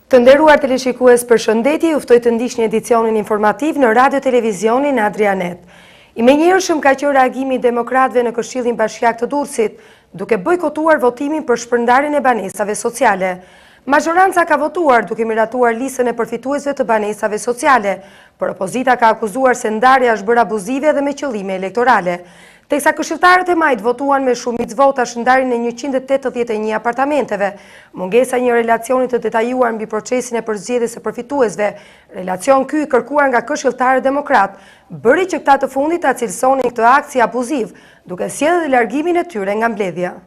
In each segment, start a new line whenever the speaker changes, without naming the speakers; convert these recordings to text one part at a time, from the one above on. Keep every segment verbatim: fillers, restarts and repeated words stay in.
Të nderuar teleshikues, përshëndetje, ju ftoj të ndiqni edicionin informativ në radio televizionin Adrianet. I menjëhershëm ka qenë reagimi i demokratëve në Këshillin Bashkiak të Durrësit, duke bojkotuar votimin për shpërndarjen e banesave sociale. Majoranca ka votuar duke miratuar listën e përfituesve të banesave sociale, por opozita ka akuzuar se ndarja është bërë abuzive dhe me qëllime elektorale. Teksa këshilltarët e majt votuan me shumicë votash ndarjen e njëqind e tetëdhjetë e një apartamenteve, mungesa një relacioni të detajuar mbi procesin e përzgjedhjes së përfituesve, relacion ky i kërkuar nga këshilltarët demokrat, bëri që këta të fundit ta cilësonin këtë akt si abuziv, duke sjellë largimin e tyre nga mbledhja.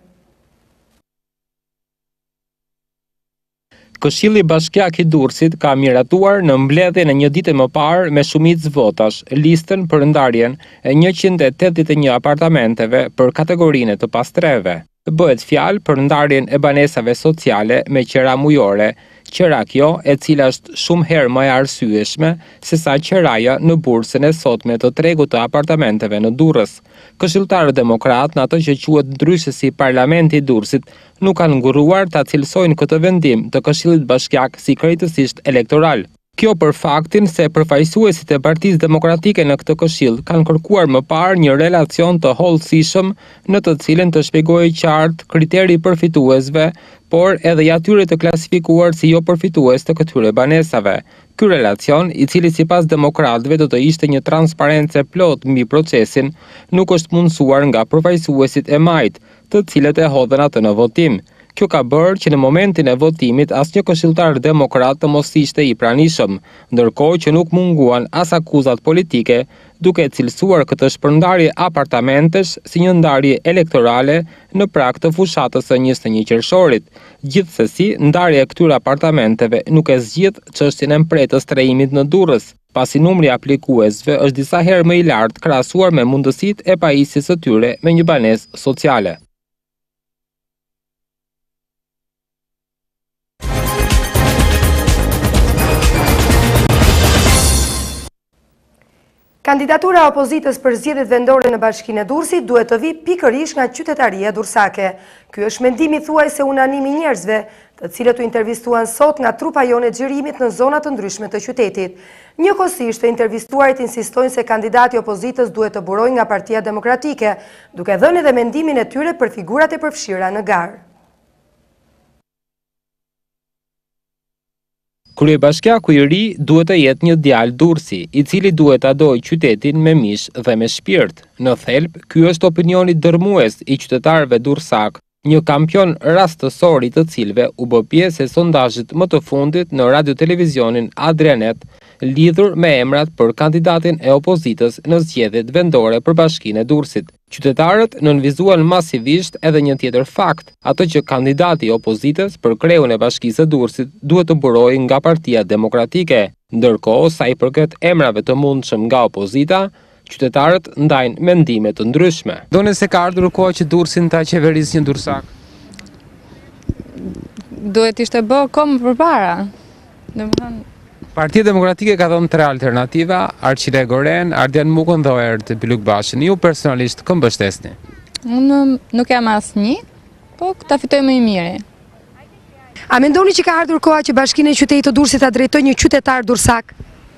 Këshilli Bashkiak i Durrësit ka miratuar në mbledhjen e një dite më parë me shumicë votash listën për ndarjen e njëqind e tetëdhjetë e një apartamenteve për kategorinë të pastreve. Bëhet fjalë për ndarjen e banesave sociale me qera mujore, qera kjo e cila është shumë herë më e arsyeshme se sa qeraja në bursën e sotme të tregut të apartamenteve në Durrës. Këshilltarët demokrat në ato që quhet ndryshe si Parlamenti i Durrësit nuk kanë nguruar ta cilësojnë këtë vendim të Këshillit Bashkiak si krejtësisht elektoral. Kjo për faktin se përfaqësuesit e Partisë Demokratike në këtë këshill kanë kërkuar më parë një relacion të hollësishëm në të cilën të shpjegojë qartë kriteri i përfituesve, por edhe i atyre të klasifikuar si jo përfitues të këtyre banesave. Ky relacion, i cili sipas demokratëve do të ishte një transparencë plot mbi procesin, nuk është mundsuar nga përfaqësuesit e majt, të cilët e hodhen atë në votim. Kjo ka bërë që në momentin e votimit asnjë këshilltar demokrat të mos ishte i pranishëm, ndërkohë që nuk munguan as akuzat politike, duke cilësuar këtë shpërndarje apartamentesh si një ndarje elektorale në prag të fushatës së njëzet e një qershorit. Gjithsesi, ndarja e këtyre apartamenteve nuk e zgjidh çështjen e mpretës trejimit në Durrës, pasi numri i aplikuesve është disa herë më i lartë krahasuar me mundësitë e pajisjes së tyre me një banesë sociale.
Kandidatura e opozitës për zgjedhjet vendore në Bashkinë e Durrësit duhet të vi pikërisht nga qytetaria durrësake. Ky është mendimi thuajse unanim i njerëzve, të cilët u intervistuan sot nga trupa jonë e xhirimit në zona të ndryshme të qytetit. Njëkohësisht të intervistuarit insistojnë se kandidati i opozitës duhet të burojë nga Partia Demokratike, duke dhënë edhe mendimin e tyre për figurat e përfshira në garë.
Kryebashkiaku i ri duhet të jetë një djalë durrësi, i cili duhet ta dojë qytetin me mish dhe me shpirt. Në thelb, ky është opinioni dërmues i qytetarëve durrësak, një kampion rastësor i të cilëve u bë pjesë e sondazhit më të fundit në radio televizionin Adrianet, lidhur me emrat për kandidatin e opozitës në zgjedhjet vendore për Bashkinë e Durrësit. Qytetarët nënvizuan masivisht edhe një tjetër fakt, atë që kandidati i opozitës për kreun e Bashkisë së Durrësit duhet të burojë nga Partia Demokratike, ndërkohë sa i përket emrave të mundshëm nga opozita, qytetarët ndajnë mendime të ndryshme.
Done se ka ardhur koha që Durrësin ta qeverisë një durrësak?
Duhet ishte bë kohë më përpara. Domethënë
Partia Demokratike ka dhënë tre alternativa, Arqile Goren, Ardian Mukën dhe Oert Byluk Bashin. Ju personalisht kë mbështesni?
Unë nuk jam asnjë, po ta fitoj më i miri.
A mendoni që ka ardhur koha që Bashkinë e Qytetit të Durrësit ta drejtojë një qytetar durrësak?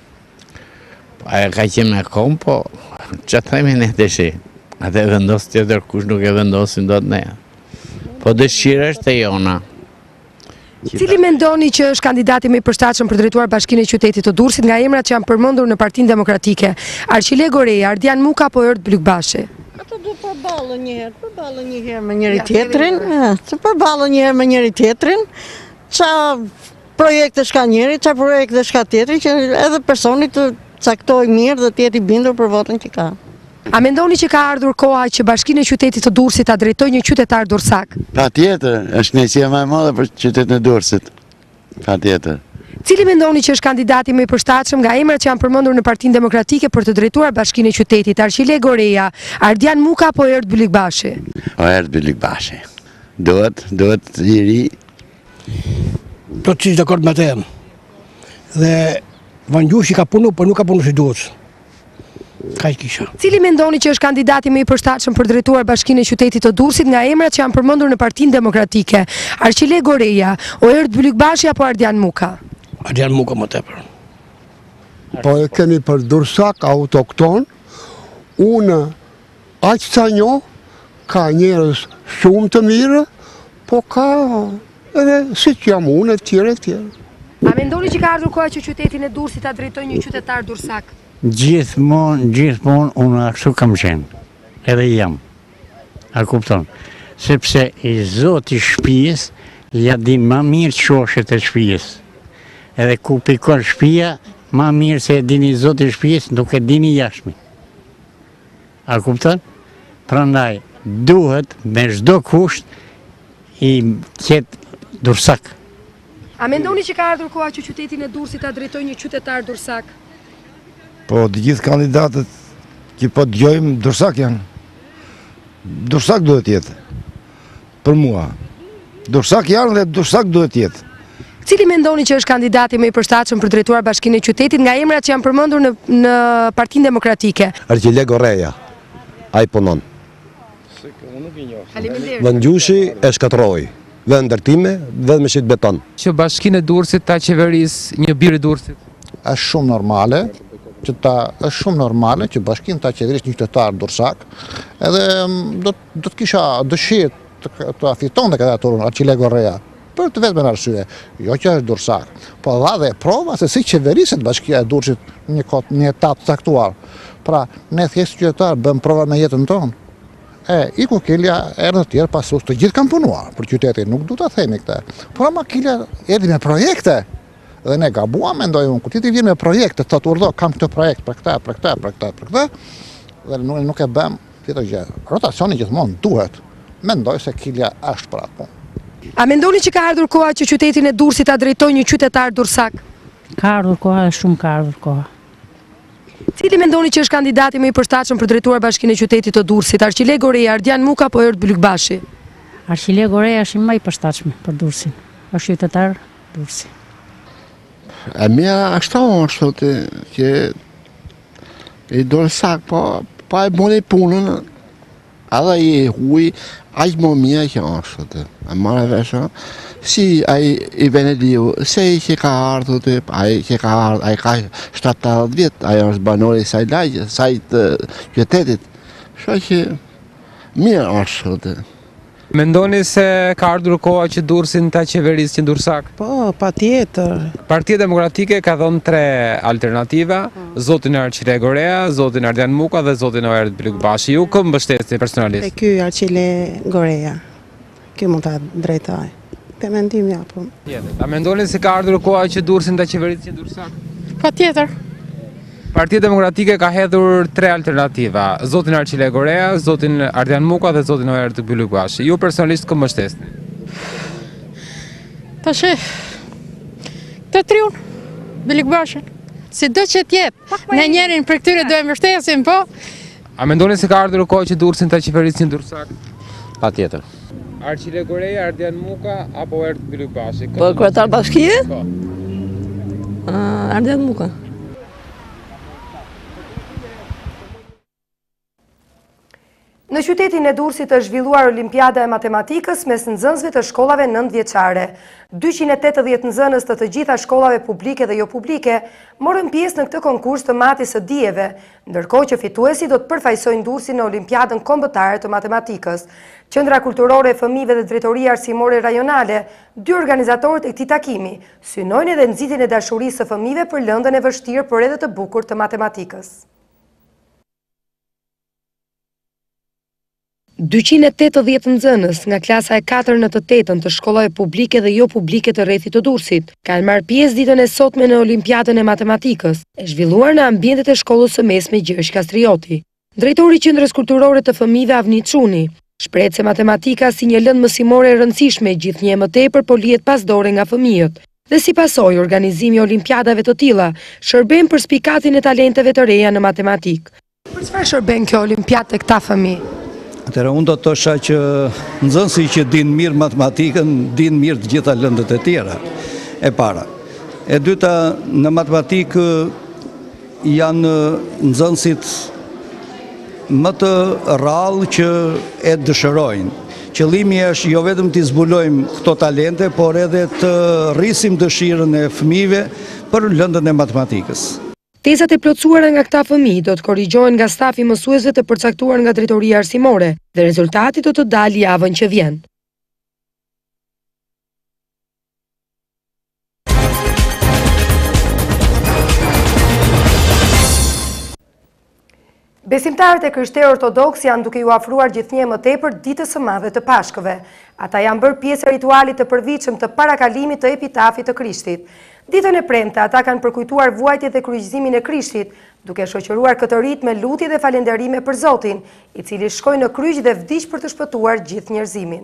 A e ka qenë me kom, po që themi ne deshi. Atë vendos tjetër kush nuk e vendosin dot ne. Po dëshira është e jona.
Cili mendoni që është kandidati më i përshtatshëm për drejtuar Bashkinë e Qytetit të Durrësit nga emrat që janë përmendur në Partinë Demokratike? Arqile Goreja, Ardian Muka apo Ert Byluk Bashi?
Ato do përballën një herë, përballën një herë me njëri tjetrin, të përballën një herë me njëri tjetrin. Ça projekte shka njëri, ça projekte shka tjetri, që edhe personi të caktoj mirë dhe të jetë i bindur për votën që ka.
A mendoni që ka ardhur koha që Bashkinë e Qytetit të Durrësit ta drejtojë një qytetar durrësak?
Patjetër, është kënaqësia më e madhe për qytetin e Durrësit. Patjetër.
Cili mendoni që është kandidati më i përshtatshëm nga emrat që janë përmendur në Partinë Demokratike për të drejtuar Bashkinë e Qytetit? Arqile Goreja, Ardian Muka apo Ert Byluk Bashi?
Ert Byluk Bashi. Duhet, duhet i ri.
Plotësisht dakord me të. Dhe Vangjushi ka punu, por nuk ka punu si duhet.
Cili mendoni që është kandidati më i përshtatshëm për drejtuar Bashkinë e Qytetit të Durrësit nga emrat që janë përmendur në Partinë Demokratike? Arqile Goreja, Ert Byluk Bashi apo Ardian Muka?
Adrian Muka më tepër.
Po e kemi për dursak autokton, unë aq sa njoh, ka njerëz shumë të mirë, po ka edhe si që jam unë e tjere e tjere.
A mendoni që ka ardhur koha që qytetin e Durrësit ta drejtojë një qytetar dursak?
Gjithmonë, gjithmonë unë ashtu kam qenë, edhe jam. A kupton? Sepse i zoti shtëpis ja din më mirë qoshet e shtëpis. Edhe ku pikon shtëpia, më mirë se e dini zoti shtëpis, nuk e dini jashtëmi. A kupton? Prandaj duhet me çdo kusht i ketë dursak.
A mendoni që ka ardhur koha që qytetin e Durrësit ta drejtojë një qytetar dursak?
Po të gjithë kandidatët që po dëgjojmë dursak janë. Dursak duhet jetë. Për mua. Dursak janë dhe dursak duhet jetë.
Cili mendoni që është kandidati më i përshtatshëm për drejtuar bashkinë e qytetit nga emrat që janë përmendur në, në Partinë Demokratike?
Arqile Goreja. Ai punon. Vëndgjushi e shkatroi. Dhe ndërtime dhe me shit beton.
Që bashkinë e Durrësit ta qeverisë një bir i Durrësit.
Është shumë normale që ta është shumë normale që bashkinë ta qeverisë një qytetar dursak, edhe do do të kisha dëshirë të, të fitonte kandidaturën Arqile Goreja. Për të vetëm arsye, jo që është dursak, po dha dhe prova se si qeveriset bashkia e Durrësit një kot një etapë caktuar. Pra, ne thjesht qytetar bëm prova me jetën tonë. E, i ku Kilja erdhë të tjerë pasus, të gjithë kam punuar për qytetin, nuk du të themi këte. Por ama Kilja erdhi me projekte, dhe ne gabuam, mendoj unë, kur ti ti vjen me projekte, të të urdo, kam këtë projekt për këta, për këta, për këta, për këta, dhe nuk, nuk e bëm, tjetër gjë. Rotacioni gjithmonë duhet, mendoj se Kilja është për atë punë.
A mendoni që ka ardhur koha që qytetin e Durrësit ta drejtojë një qytetar dursak?
Ka ardhur koha dhe shumë ka ardhur koha.
Cili mendoni që është kandidati më i përshtatshëm për drejtuar bashkinë e qytetit të Durrësit? Arqile Goreja, Ardian Muka apo Ert Blykbashi?
Arqile Goreja është më i përshtatshëm për Durrësin. Është qytetar Durrësi.
E mia ashtu është thotë që i dursak, po pa e bëni punën, edhe i huj, aq më mirë që është thotë. A marrë vesh, si ai i Venediu, se i që ka ardhur të, ai që ka ardhur, ai ka shtatëdhjetë vjet, ai është banori i saj lagje, saj të qytetit. Kështu që mirë është thotë.
Mendoni se ka ardhur koha që Durrësin ta qeverisë një dursak?
Po, patjetër.
Partia Demokratike ka dhënë tre alternativa, zotin Arqile Goreja, zotin Ardian Muka dhe zotin Ert Blykbashi. Ju kë mbështesni personalisht?
E ky Arqile Goreja. Ky mund ta drejtoj. Te mendimi apo.
A mendoni se ka ardhur koha që Durrësin ta qeverisë një dursak?
Patjetër.
Partia Demokratike ka hedhur tre alternativa, zotin Arqile Goreja, zotin Ardian Muka dhe zotin Ert Blykbashi. Ju personalisht kë mbështesni?
Tash, të triun, Blykbashin. Si do që tjetë, në njerin për këtyre do e mbështesim, po?
A mendoni se ka ardhur kohë që Durrësin ta qeverisë një dursak?
Patjetër.
Arqile Goreja, Ardian Muka apo Ert Blykbashi?
Po kryetar bashkie? Po. Ardian Muka.
Në qytetin e Durrësit është zhvilluar Olimpiada e Matematikës mes nxënësve të shkollave nëntëvjeçare. dyqind e tetëdhjetë nxënës të të gjitha shkollave publike dhe jo publike morën pjesë në këtë konkurs të matis së dijeve, ndërkohë që fituesi do të përfaqësojnë Durrësin në Olimpiadën kombëtare të matematikës. Qendra Kulturore e Fëmijëve dhe Drejtoria Arsimore Rajonale, dy organizatorët e këtij takimi, synojnë edhe nxitjen e dashurisë së fëmijëve për lëndën e vështirë por edhe të bukur të matematikës. dyqind e tetëdhjetë nxënës nga klasa e katër në të tetën të shkollave publike dhe jo publike të rrethit të Durrësit kanë marrë pjesë ditën e sotme në Olimpiadën e Matematikës, e zhvilluar në ambientet e shkollës së mesme Gjergj Kastrioti. Drejtori i Qendrës Kulturore të Fëmijëve Avni Çuni shpreh se matematika si një lëndë mësimore e rëndësishme gjithnjë më tepër po lihet pas dore nga fëmijët. Dhe si pasojë organizimi i olimpiadave të tilla shërben për spikatjen e talenteve të reja në matematikë. Për çfarë shërben kjo olimpiadë tek këta fëmijë?
Atëherë unë do të thosha që nxënësi që din mirë matematikën, din mirë të gjitha lëndët e tjera, e para. E dyta, në matematikë janë nxënësit më të rrallë që e dëshërojnë, Qëllimi është jo vetëm të zbulojmë këto talente, por edhe të rrisim dëshirën e fëmijëve për lëndën e matematikës.
Tezat e plotësuara nga këta fëmijë do të korrigjohen nga stafi mësuesve të përcaktuar nga drejtoria arsimore dhe rezultati do të dalë javën që vjen. Besimtarët e krishterë ortodoks janë duke ju afruar gjithnjë më tepër ditës së madhe të Pashkëve. Ata janë bërë pjesë e ritualit të përvitshëm të parakalimit të epitafit të Krishtit. Ditën e premte ata kanë përkujtuar vuajtjet dhe kryqëzimin e Krishtit, duke shoqëruar këtë rit me lutje dhe falënderime për Zotin, i cili shkoi në kryq dhe vdiq për të shpëtuar gjithë njerëzimin.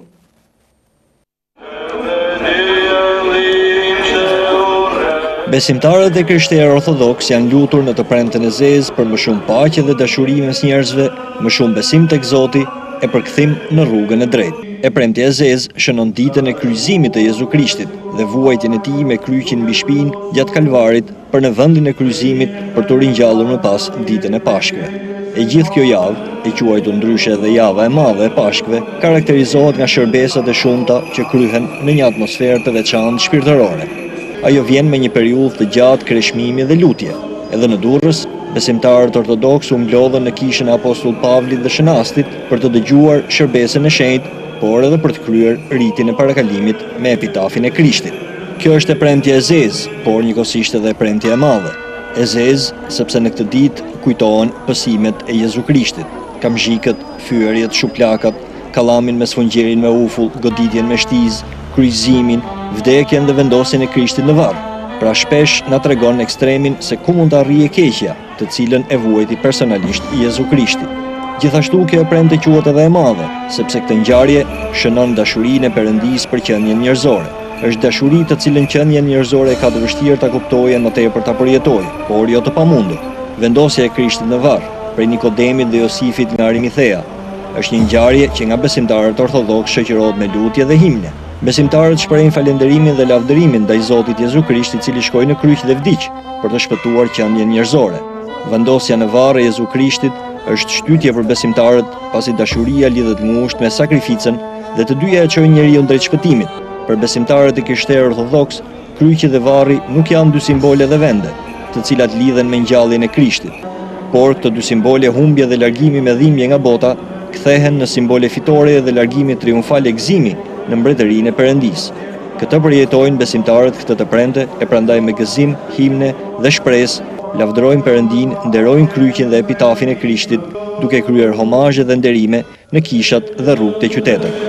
Besimtarët e krishterë ortodoks janë lutur në të premten e zezë për më shumë paqe dhe dashuri mes njerëzve, më shumë besim tek Zoti e përkthim në rrugën e drejtë. E premtja e zezë shënon ditën e kryqëzimit të Jezu Krishtit dhe vuajtjen e tij me kryqin mbi shpinë gjatë Kalvarit për në vendin e kryqëzimit për të ringjallur më pas ditën e Pashkëve. E gjithë kjo javë, e quajtur ndryshe edhe java e madhe e Pashkëve, karakterizohet nga shërbesat e shumta që kryhen në një atmosferë të veçantë shpirtërore. Ajo vjen me një periudhë të gjatë kreshmimi dhe lutje. Edhe në Durrës, besimtarët ortodoks u mblodhen në kishën e apostull Pavlit dhe Shënastit për të dëgjuar shërbesën e shenjtë, por edhe për të kryer ritin e parakalimit me epitafin e Krishtit. Kjo është e premtja e zezë, por njëkohësisht edhe e premtja e madhe. E zezë, sepse në këtë ditë kujtohen pësimet e Jezu Krishtit, kamzhikët, fyerjet, shuplakat, kallamin me sfungjerin me ufull, goditjen me shtizë, kryqëzimin, vdekjen dhe vendosjen e Krishtit në varr. Pra shpesh na tregon ekstremin se ku mund të arrijë keqja, të cilën e vuajti personalisht Jezu Krishti. Gjithashtu kjo e premte quhet edhe e madhe, sepse këtë ngjarje shënon dashurinë e Perëndisë për qenien njerëzore. Është dashuri të cilën qenien njerëzore ka të vështirë ta kuptojë më tepër ta përjetojë, por jo të pamundur. Vendosja e Krishtit në varr, prej Nikodemit dhe Josifit nga Arimithea, është një ngjarje që nga besimtarët ortodoks shoqërohet me lutje dhe himne. Besimtarët shprehin falënderimin dhe lavdërimin ndaj Zotit Jezu Krisht, i cili shkoi në kryq dhe vdiq për të shpëtuar qendjen njerëzore. Vendosja në varr e Jezu Krishtit është shtytje për besimtarët, pasi dashuria lidhet ngushtë me sakrificën dhe të dyja e çojnë njeriu drejt shpëtimit. Për besimtarët e krishterë ortodoks, kryqi dhe varri nuk janë dy simbole dhe vende, të cilat lidhen me ngjalljen e Krishtit, por këto dy simbole, humbje dhe largimi me dhimbje nga bota, kthehen në simbole fitore dhe largimi triumfal e gëzimi në mbretërinë e Perëndisë. Këtë përjetojnë besimtarët këtë të premte, e prandaj me gëzim, himne dhe shpresë lavdërojnë Perëndinë, nderojnë kryqin dhe epitafin e Krishtit, duke kryer homazhe dhe nderime në kishat dhe rrugët e qytetit.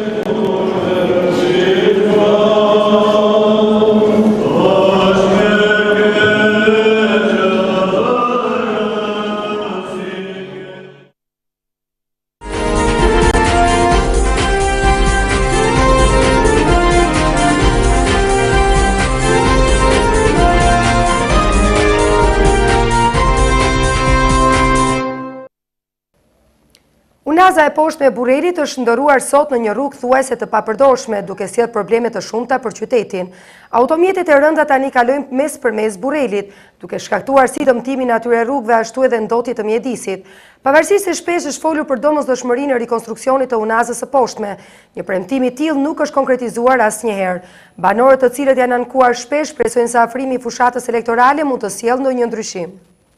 Unaza e poshtme e Burrerit është ndëruar sot në një rrugë thuajse të papërdorshme, duke sjellë probleme të shumta për qytetin. Automjetet e rënda tani kalojnë mes për mes Burrerit, duke shkaktuar si dëmtimin atyre rrugëve ashtu edhe ndotje të mjedisit. Pavarësisht se shpesh është folur për domosdoshmërinë e rikonstruksionit të unazës së poshtme, një premtim i tillë nuk është konkretizuar asnjëherë. Banorët, të cilët janë ankuar shpesh, presojnë se afrimi i fushatës elektorale mund të sjellë ndonjë ndryshim.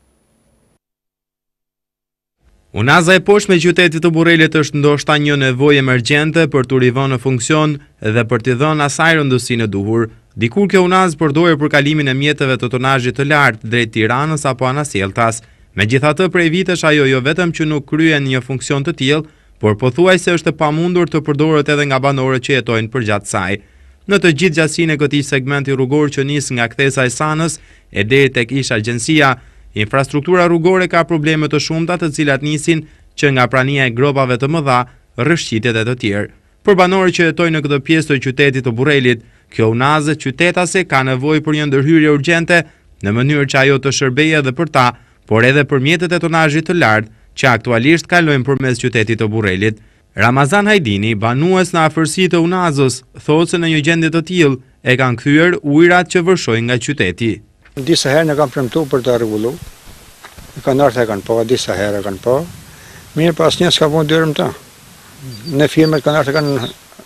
Unaza e poshtme e qytetit të Burrerit është ndoshta një nevojë emergjente për t'u rivënë në funksion dhe për t'i dhënë asaj rëndësinë e duhur. Dikur kjo unazë përdoret për kalimin e mjeteve të tonazhit të lartë drejt Tiranës apo Anasjelltas. Megjithatë, prej vitesh ajo jo vetëm që nuk kryen një funksion të tillë, por pothuajse është e pamundur të përdoret edhe nga banorët që jetojnë përgjatë saj. Në të gjithë gjatësinë e këtij segmenti rrugor që nis nga kthesa e Sanës e deri tek ish agjencia, infrastruktura rrugore ka probleme të shumta, të cilat nisin që nga prania e gropave të mëdha, rrëshqitjet e të tjerë. Për banorët që jetojnë në këtë pjesë të qytetit të Burrerit, kjo unazë qytetase ka nevojë për një ndërhyrje urgjente në mënyrë që ajo të shërbejë edhe për ta, por edhe për mjetet e tonazhit të lartë që aktualisht kalojnë përmes qytetit të Burrerit. Ramazan Hajdini, banues në afërsi të unazës, thotë se në një gjendje të tillë e kanë kthyer ujërat që vërshojnë nga qyteti.
Disa herë në kam premtu për të rregullu, e kanë ardhur e kanë po, disa herë e kanë po, mirë pas një s'ka punë dyrëm ta. Në firmet kanë ardhur e kanë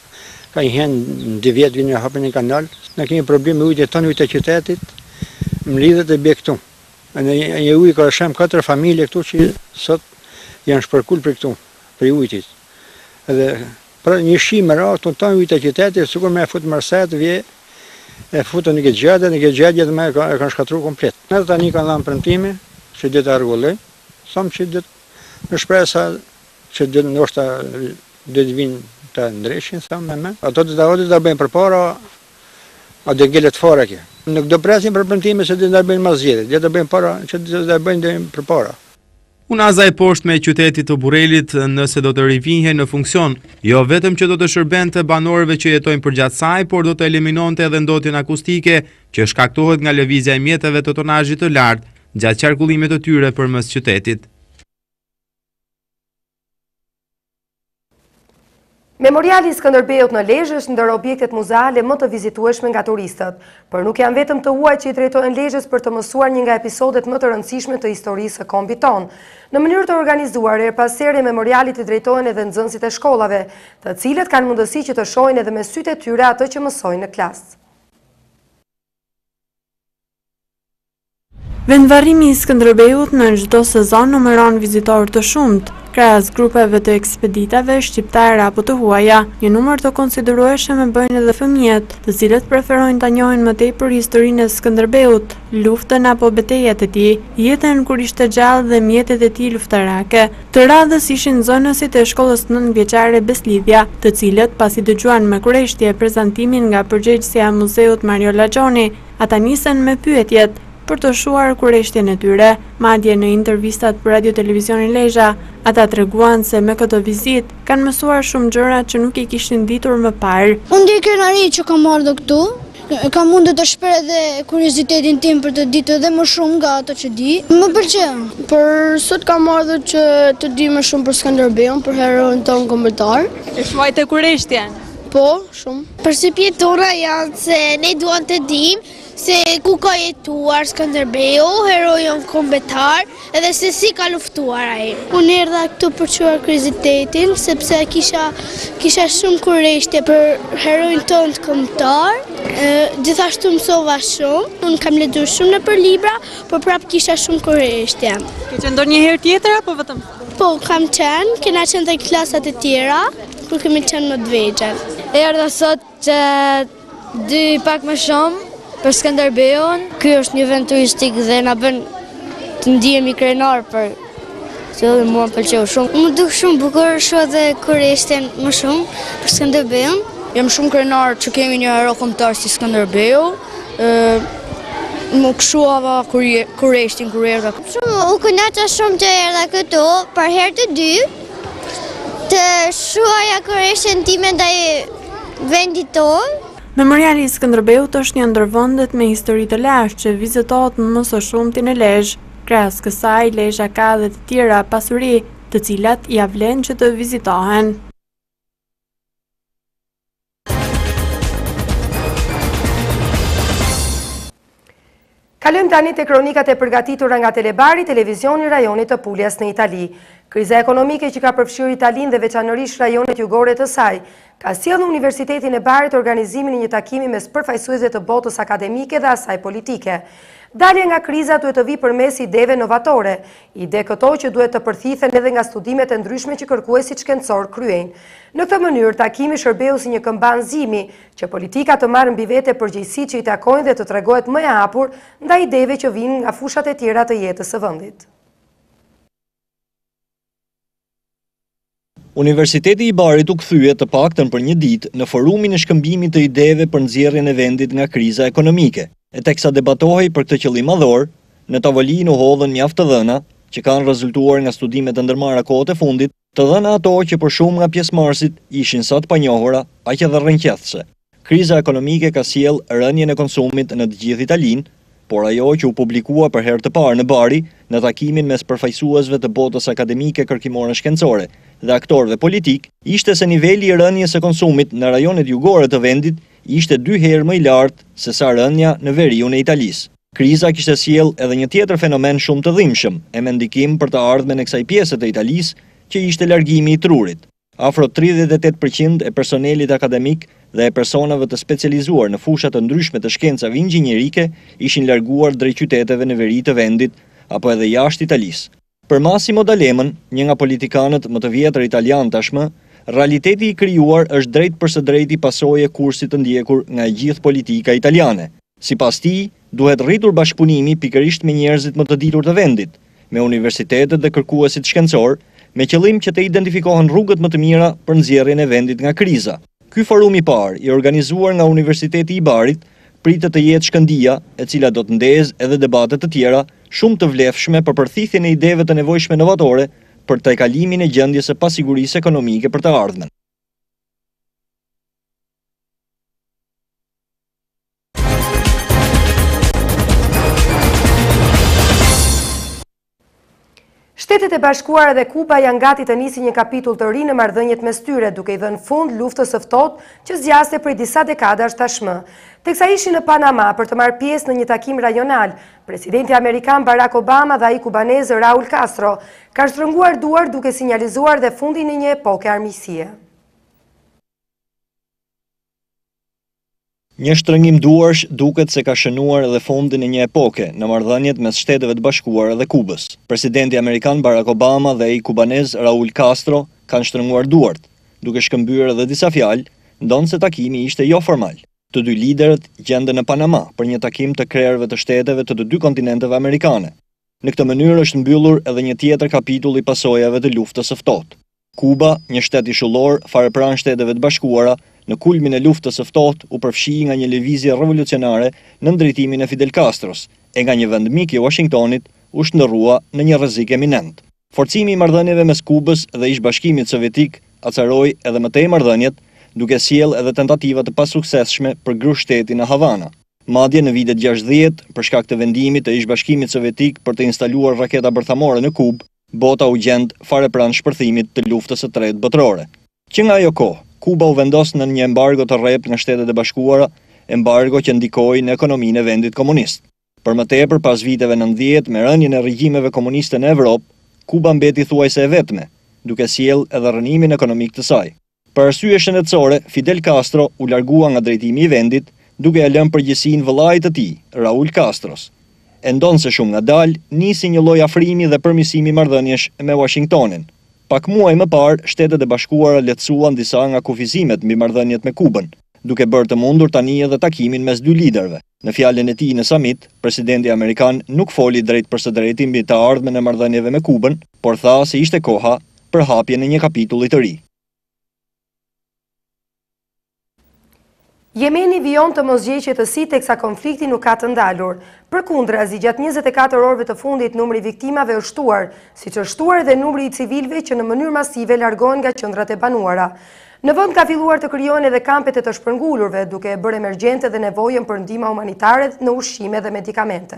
ka i hen në dy vjetë vinë hapën një kanal, ne kemi problem me ujtë e tonë, ujtë e qytetit, më lidhet e bje këtu. Në një ujë ka shem katër familje këtu që sot janë shpërkull për këtu, për ujtit. Edhe pra një shi më ra, të tonë ujtë e qytetit, sikur me e futë mërset, vje, e futë në këtë gjede, në këtë gjede dhe me e kanë shkatru komplet. Në të tani kanë dhamë premtime, që dhe të argulloj, samë që dhe në shpresa, që dhe në është dhe të vinë të ndreshin, samë me me. Ato të të të bëjnë për para, a dhe gjellet fara kje. Nuk do presin për premtime se dhe të bëjnë ma zjedit, dhe të bëjnë para, që dhe të bëjnë dhe për para.
Unaza e poshtë me qytetit të Burelit, nëse do të rivinhe në funksion, jo vetëm që do të shërben të banorëve që jetojnë përgjatë saj, por do të eliminonte edhe ndotjen akustike që shkaktohet nga lëvizja e mjeteve të tonazhit të lartë gjatë qarkullimit të tyre përmes qytetit.
Memoriali i Skënderbeut në Lezhë është ndër objektet muzeale më të vizitueshme nga turistët, por nuk janë vetëm të huaj që i drejtojnë Lezhës për të mësuar një nga episodet më të rëndësishme të historisë së kombit tonë. Në mënyrë të organizuar, her pas here memorialit i drejtojnë edhe nxënësit e shkollave, të cilët kanë mundësi që të shohin edhe me sytë e tyre atë që mësojnë në klasë.
Vendvarrimi i Skënderbeut në çdo sezon numëron vizitorë të shumtë, krahas grupeve të ekspeditave shqiptare apo të huaja. Një numër të konsiderueshëm e bëjnë edhe fëmijët, të cilët preferojnë ta njohin më tepër historinë e Skënderbeut, luftën apo betejat e tij, jetën kur ishte gjallë dhe mjetet e tij luftarake. Të radhës ishin nxënësit e shkollës nëntëvjeçare Beslidhja, të cilët pasi dëgjuan me kurreshtje prezantimin nga përgjegjësia e muzeut Mario Lajoni, ata nisën me pyetjet për të shuar kurreshtjen e tyre. Madje në intervistat për Radio Televizionin Lezhë, ata treguan se me këtë vizitë kanë mësuar shumë gjëra që nuk i kishin ditur më parë.
Unë di krenari që kam ardhur këtu, kam mundë të shpreh edhe kuriozitetin tim për të ditë edhe më shumë nga ato që di. Më pëlqen, por sot kam ardhur që të di më shumë për Skënderbeun, për heroin ton kombëtar.
E shuajte kurreshtjen?
Po, shumë. Përshtypjet tona janë se ne duam të dimë se ku ka jetuar Skënderbeu, herojon kombëtar, edhe se si ka luftuar ai. Unë erdha këtu për të shuar kuriozitetin, sepse kisha kisha shumë kurreshtje për herojin ton kombëtar. Gjithashtu mësova shumë, unë kam lexuar shumë nëpër libra, por prap kisha shumë kurreshtje.
Ke qenë ndonjëherë tjetër apo vetëm?
Po, kam qenë, kena qenë te klasat e tjera, kur kemi qenë më të vegjël.
Erdha sot që dy pak më shumë për Skënderbeun. Ky është një vend turistik dhe na bën të ndihemi krenar për se edhe mua më pëlqeu shumë.
Më duk shumë bukur, shoh edhe kurreshtjen më shumë për Skënderbeun.
Jam shumë krenar që kemi një hero kombëtar si Skënderbeu. Ë më kshuava kurreshtin kur erdha.
Shumë u kënaqa shumë që erdha këtu për herë të dytë. Të shuaja kurreshtjen time ndaj vendit tonë.
Memoriali i Skënderbeut është një ndër vendet me histori të lashtë që vizitohet më së shumti në Lezhë. Krahas kësaj, Lezhë ka edhe të tjera pasuri, të cilat ia vlen që të vizitohen.
Kalojmë tani te kronikat e përgatitura nga Telebari, televizioni i rajonit të Puljas në Itali. Kriza ekonomike që ka përfshirë Italinë dhe veçanërisht rajonet jugore të saj, ka sjellë në Universitetin e Barit organizimin e një takimi mes përfaqësuesve të botës akademike dhe asaj politike. Dalja nga kriza duhet të vi përmes ideve novatore, ide këto që duhet të përthithen edhe nga studimet e ndryshme që kërkuesit shkencor kryejnë. Në këtë mënyrë, takimi shërbeu si një këmbëzimi që politika të marrë mbi vete përgjegjësitë që i takojnë dhe të tregohet më e hapur ndaj ideve që vijnë nga fushat e tjera të jetës së vendit.
Universiteti i Barit u kthye të paktën për një ditë në forumin e shkëmbimit të ideve për nxjerrjen e vendit nga kriza ekonomike. E teksa debatohej për këtë qëllim madhor, në tavolinë u hodhën mjaft të dhëna që kanë rezultuar nga studimet e ndërmarra kohët e fundit, të dhëna ato që për shumë nga pjesëmarrësit ishin sa të panjohura, aq edhe rrënqethse. Kriza ekonomike ka sjellë rënjen e konsumit në të gjithë Italinë, por ajo që u publikua për herë të parë në Bari, në takimin mes përfaqësuesve të botës akademike, kërkimore shkencore dhe aktorëve politik, ishte se niveli i rënjes së konsumit në rajonet jugore të vendit ishte dy herë më i lartë se sa rënja në veriun e Italisë. Kriza kishte sjellë edhe një tjetër fenomen shumë të dhimbshëm, e me ndikim për të ardhmen e kësaj pjese të Italisë, që ishte largimi i trurit. Afro tridhjetë e tetë përqind e personelit akademik dhe e personave të specializuar në fushat të ndryshme të shkencave inxhinierike ishin larguar drejt qyteteve në veri të vendit apo edhe jashtë Italisë. Për Massimo D'Alemën, një nga politikanët më të vjetër italian tashmë, realiteti i krijuar është drejt për së drejti pasojë e kursit të ndjekur nga e gjithë politika italiane. Sipas tij, duhet rritur bashkëpunimi pikërisht me njerëzit më të ditur të vendit, me universitetet dhe kërkuesit shkencor, me qëllim që të identifikohen rrugët më të mira për nxjerrjen e vendit nga kriza. Ky forum i parë, i organizuar nga Universiteti i Barit, pritet të jetë shkëndija, e cila do të ndezë edhe debate të tjera, shumë të vlefshme për përthithjen e ideve të nevojshme novatore për tejkalimin e gjendjes së pasigurisë ekonomike për të ardhmen.
Shtetet e Bashkuara dhe Kuba janë gati të nisi një kapitull të ri në marrëdhëniet mes tyre, duke i dhënë fund luftës së ftohtë që zgjaste prej disa dekadash tashmë. Teksa ishin në Panama për të marrë pjesë në një takim rajonal, presidenti amerikan Barack Obama dhe ai kubanez Raul Castro kanë shtrënguar duar duke sinjalizuar dhe fundin e një epoke armiqësie.
Një shtrëngim duarsh duket se ka shënuar edhe fundin e një epoke në marrëdhëniet mes Shteteve të Bashkuara dhe Kubës. Presidenti amerikan Barack Obama dhe ai kubanez Raul Castro kanë shtrënguar duart, duke shkëmbyer edhe disa fjalë, ndonse takimi ishte jo formal. Të dy liderët gjenden në Panama për një takim të krerëve të shteteve të të dy kontinenteve amerikane. Në këtë mënyrë është mbyllur edhe një tjetër kapitull i pasojave të luftës së ftohtë. Kuba, një shtet i shullor, fare pranë Shteteve të Bashkuara, në kulmin e luftës së ftohtë u përfshi nga një lëvizje revolucionare në ndrejtimin e Fidel Castros, e nga një vend mik i Washingtonit u shndërrua në një rrezik eminent. Forcimi i marrëdhënieve mes Kubës dhe Ish-Bashkimit Sovjetik acaroi edhe më tej marrëdhëniet, duke sjell edhe tentativa të pasuksesshme për gru shtetin në Havana. Madje në vitet gjashtëdhjetë, për shkak të vendimit të Ish-Bashkimit Sovjetik për të instaluar raketa bërthamore në Kubë, bota u gjend fare pranë shpërthimit të luftës së tretë botërore. Që nga ajo kohë, Kuba u vendos në një embargo të rreptë nga Shtetet e Bashkuara, embargo që ndikoi në ekonominë e vendit komunist. Për më tepër, pas viteve nëntëdhjetë me rënien e regjimeve komuniste në Evropë, Kuba mbeti thuajse e vetme, duke sjell edhe rënimin ekonomik të saj. Për arsye shëndetësore, Fidel Castro u largua nga drejtimi i vendit, duke e lënë përgjegjësinë vëllait të tij, Raul Castros. E ndonse shumë ngadalë, nisi një lloj afrimi dhe përmirësimi marrëdhëniesh me Washingtonin. Pak muaj më parë, Shtetet e Bashkuara lehtësuan disa nga kufizimet mbi marrëdhëniet me Kubën, duke bërë të mundur tani edhe takimin mes dy liderëve. Në fjalën e tij në samit, presidenti amerikan nuk foli drejt për së drejti mbi të ardhmen e marrëdhënieve me Kubën, por tha se ishte koha për hapjen e një kapitulli të ri.
Jemeni vijon të mosgjeqje të si teksa konflikti nuk ka të ndalur. Përkundrazi, gjatë njëzet e katër orëve të fundit numri i viktimave është shtuar, siç është shtuar dhe numri i civilëve që në mënyrë masive largohen nga qendrat e banuara. Në vend ka filluar të krijohen edhe kampet e të shpërngulurve, duke e bërë emergjente dhe nevojën për ndihmë humanitare në ushqime dhe medikamente.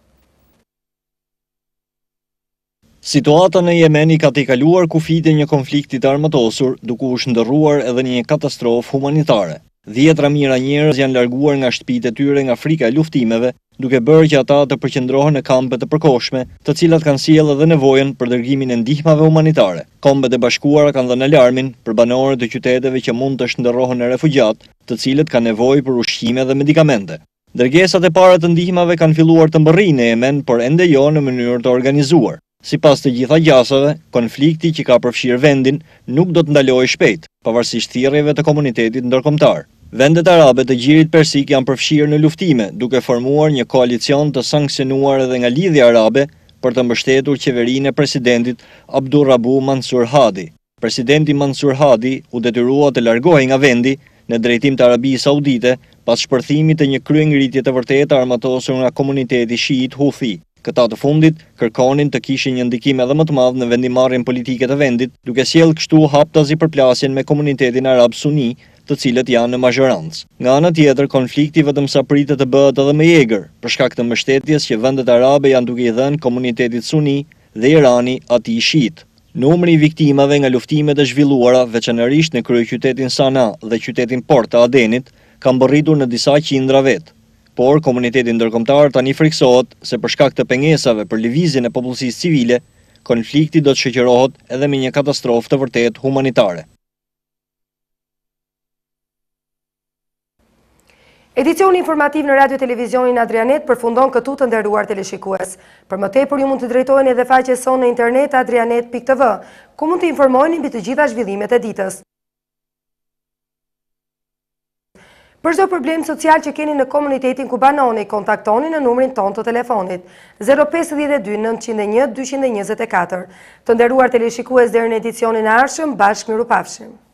Situata në Yemen i ka tejkaluar kufijtë e një konflikti të armatosur, duke u shndërruar edhe një katastrofë humanitare. Dhjetra mijëra njerëz janë larguar nga shtëpitë e tyre nga frika e luftimeve, duke bërë që ata të përqendrohen në kampe të përkohshme, të cilat kanë sjellë edhe nevojën për dërgimin e ndihmave humanitare. Kombet e Bashkuara kanë dhënë alarmin për banorët e qyteteve që mund të shndërrohen në refugjat, të cilët kanë nevojë për ushqime dhe medikamente. Dërgesat e para të ndihmave kanë filluar të mbërrinë në Yemen, por ende jo në mënyrë të organizuar. Sipas të gjitha gjasave, konflikti që ka përfshirë vendin nuk do të ndalojë shpejt, pavarësisht thirrjeve të komunitetit ndërkombëtar. Vendet arabe të gjirit persik janë përfshirë në luftime, duke formuar një koalicion të sanksionuar edhe nga Lidhja Arabe për të mbështetur qeverinë e presidentit Abdurrabu Mansur Hadi. Presidenti Mansur Hadi u detyrua të largohej nga vendi në drejtim të Arabisë Saudite pas shpërthimit të një kryengritje të vërtetë armatosur nga komuniteti shiit Houthi. Këta të fundit kërkonin të kishin një ndikim edhe më të madh në vendimarrjen politike të vendit, duke sjellë kështu haptazi përplasjen me komunitetin arab suni, të cilët janë në mazhorancë. Nga ana tjetër, konflikti vetëm sa pritet të bëhet edhe më i egër, për shkak të mbështetjes që vendet arabe janë duke i dhënë komunitetit suni dhe Irani atij shiit. Numri i viktimave nga luftimet e zhvilluara, veçanërisht në kryeqytetin Sana dhe qytetin Port të Adenit, ka mbërritur në disa qindra vet. Por komuniteti ndërkombëtar tani friksohet se për shkak të pengesave për lëvizjen e popullsisë civile, konflikti do të shoqërohet edhe me një katastrofë të vërtetë humanitare.
Edicioni informativ në radio televizionin Adrianet përfundon këtu të nderuar teleshikues. Për më tepër ju mund të drejtojeni edhe faqes sonë në internet adrianet pikë t v, ku mund të informoheni mbi të gjitha zhvillimet e ditës. Për çdo problem social që keni në komunitetin ku banoni, kontaktoni në numrin ton të telefonit zero pesë dy nënt e një dy e njëzet e katër. Të nderuar teleshikues deri në edicionin e ardhshëm, bashkë mirupafshim.